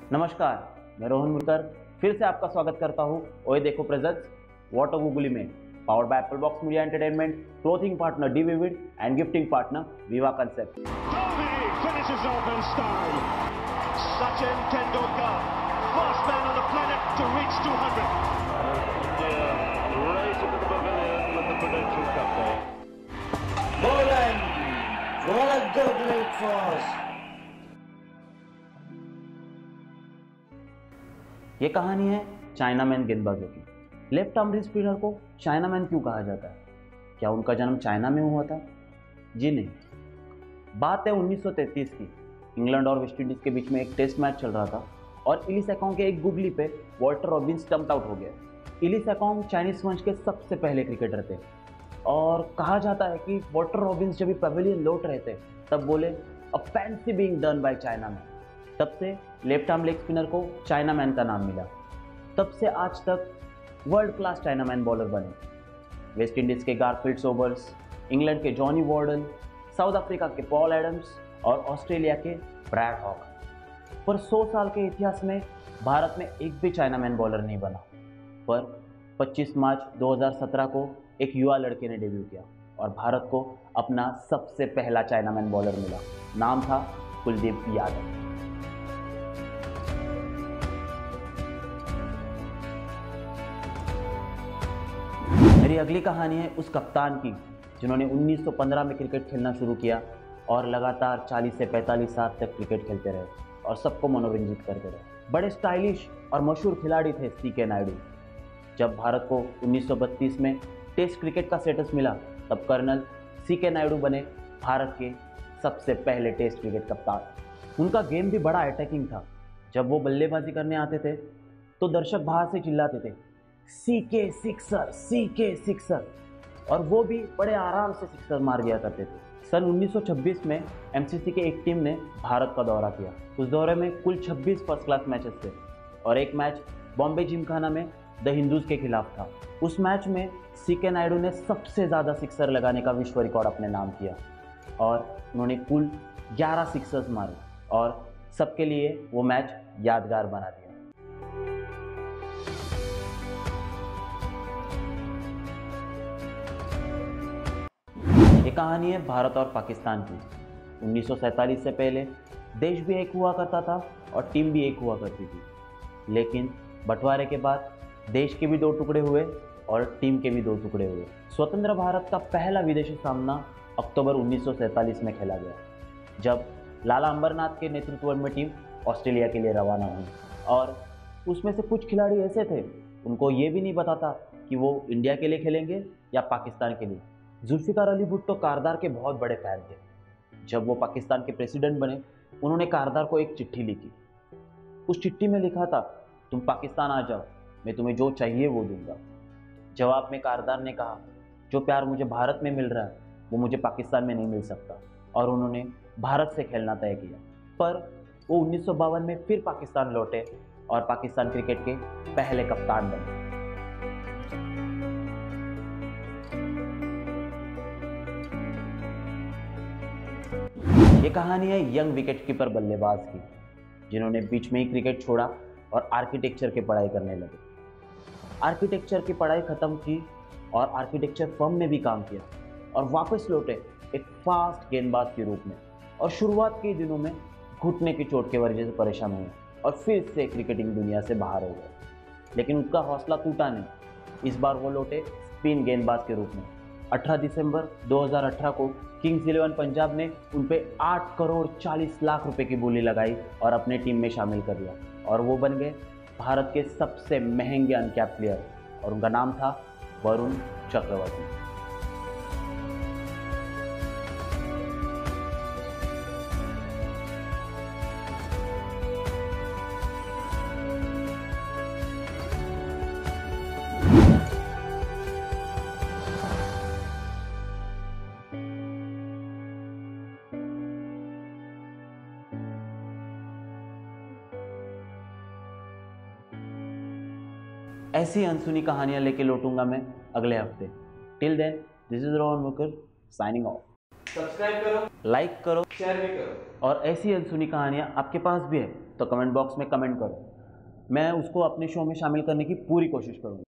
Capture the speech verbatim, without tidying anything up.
नमस्कार, मैं रोहन मुल्कर फिर से आपका स्वागत करता हूँ ओए देखो प्रेजेंट्स वाटर गूगली में, powered by Apple Box media entertainment, clothing partner D vivid and gifting partner Viva concept. Dhoni finishes off in style. Sachin Tendulkar, first man on the planet to reach two hundred. India race into the pavilion with the Prudential Cup there. Bowling, what a good lead for us. ये कहानी है chinaman गेंदबाजों की। Left arm spinner को chinaman क्यों कहा जाता है? क्या उनका जन्म चाइना में हुआ था? जी नहीं। बात है उन्नीस सौ तैंतीस की। इंग्लैंड और वेस्टइंडीज के बीच में एक टेस्ट मैच चल रहा था और इलीसैकोंग के एक गुगली पे वॉल्टर रॉबिन्स स्टम्प्ड आउट हो गया। इलीसैकोंग चाइनीज वंश के सबसे पहले क्रिकेटर थे और कहा जाता है कि वॉल्टर रॉबिन्स जब भी पवेलियन लौट रहे थे तब बोले a fancy being done by chinaman. तब से लेफ्ट आर्म लेग स्पिनर को चाइना मैन का नाम मिला। तब से आज तक world class chinaman bowler बने। वेस्ट इंडीज के गारफील्ड सोबर्स, इंग्लैंड के जॉनी वार्डन, साउथ अफ्रीका के पॉल एडम्स और ऑस्ट्रेलिया के ब्रैड हॉक। पर सौ साल के इतिहास में भारत में एक भी चाइना मैन बॉलर नहीं बना। पर पच्चीस मार्च दो हज़ार सत्रह को एक युवा लड़के ने डेब्यू किया और भारत को अपना सबसे पहला चाइना मैन बॉलर मिला। नाम था कुलदीप यादव। मेरी अगली कहानी है उस कप्तान की जिन्होंने उन्नीस सौ पंद्रह में क्रिकेट खेलना शुरू किया और लगातार चालीस से पैंतालीस साल तक क्रिकेट खेलते रहे और सबको मनोरंजित करते रहे। बड़े स्टाइलिश और मशहूर खिलाड़ी थे सी के नायडू। जब भारत को उन्नीस सौ बत्तीस में टेस्ट क्रिकेट का स्टेटस मिला तब कर्नल सी के नायडू बने भारत के सबसे पहले टेस्ट क्रिकेट कप्तान। उनका गेम भी बड़ा अटैकिंग था। जब वो बल्लेबाजी करने आते थे तो दर्शक बाहर से चिल्लाते थे सी के सिक्सर, सी के सिक्सर, और वो भी बड़े आराम से सिक्सर मार दिया करते थे। सन उन्नीस सौ छब्बीस में एमसीसी के एक टीम ने भारत का दौरा किया। उस दौरे में कुल छब्बीस फर्स्ट क्लास मैचेस थे और एक मैच बॉम्बे जिमखाना में द हिंदूज के खिलाफ था। उस मैच में सी के नायडू ने सबसे ज़्यादा सिक्सर लगाने का विश्व रिकॉर्ड अपने नाम किया और उन्होंने कुल ग्यारह सिक्सर्स मारे और सबके लिए वो मैच यादगार बना दिया। ये कहानी है भारत और पाकिस्तान की। उन्नीस सौ सैंतालीस से पहले देश भी एक हुआ करता था और टीम भी एक हुआ करती थी। लेकिन बंटवारे के बाद देश के भी दो टुकड़े हुए और टीम के भी दो टुकड़े हुए। स्वतंत्र भारत का पहला विदेशी सामना अक्टूबर उन्नीस सौ सैंतालीस में खेला गया जब लाला अंबरनाथ के नेतृत्व में टीम ऑस्ट्रेलिया के लिए रवाना हुई। और उसमें से कुछ खिलाड़ी ऐसे थे उनको ये भी नहीं पता था कि वो इंडिया के लिए खेलेंगे या पाकिस्तान के लिए। जुल्फिकार अली भुट्टो कारदार के बहुत बड़े फैन थे। जब वो पाकिस्तान के प्रेसिडेंट बने उन्होंने कारदार को एक चिट्ठी लिखी। उस चिट्ठी में लिखा था तुम पाकिस्तान आ जाओ, मैं तुम्हें जो चाहिए वो दूंगा। जवाब में कारदार ने कहा जो प्यार मुझे भारत में मिल रहा है वो मुझे पाकिस्तान में नहीं मिल सकता, और उन्होंने भारत से खेलना तय किया। पर वो उन्नीस सौ बावन में फिर पाकिस्तान लौटे और पाकिस्तान क्रिकेट के पहले कप्तान बने। ये कहानी है यंग विकेटकीपर बल्लेबाज की जिन्होंने बीच में ही क्रिकेट छोड़ा और आर्किटेक्चर की पढ़ाई करने लगे। आर्किटेक्चर की पढ़ाई खत्म की और आर्किटेक्चर फर्म में भी काम किया और वापस लौटे एक फास्ट गेंदबाज के रूप में। और शुरुआत के दिनों में घुटने की चोट की वजह से परेशान हुए और फिर से क्रिकेटिंग दुनिया से बाहर हो गए। लेकिन उनका हौसला टूटा नहीं। इस बार वो लौटे स्पिन गेंदबाज के रूप में। अठारह दिसंबर दो हज़ार अठारह को किंग्स इलेवन पंजाब ने उन पे आठ करोड़ चालीस लाख रुपए की बोली लगाई और अपने टीम में शामिल कर लिया और वो बन गए भारत के सबसे महंगे अनकैप प्लेयर और उनका नाम था वरुण चक्रवर्ती। ऐसी अनसुनी कहानियां लेके लौटूंगा मैं अगले हफ्ते। Till then, this is Rohan Mukar signing off. Subscribe करो, लाइक करो, शेयर भी करो। और ऐसी अनसुनी कहानियाँ आपके पास भी है तो कमेंट बॉक्स में कमेंट करो। मैं उसको अपने शो में शामिल करने की पूरी कोशिश करूँगा।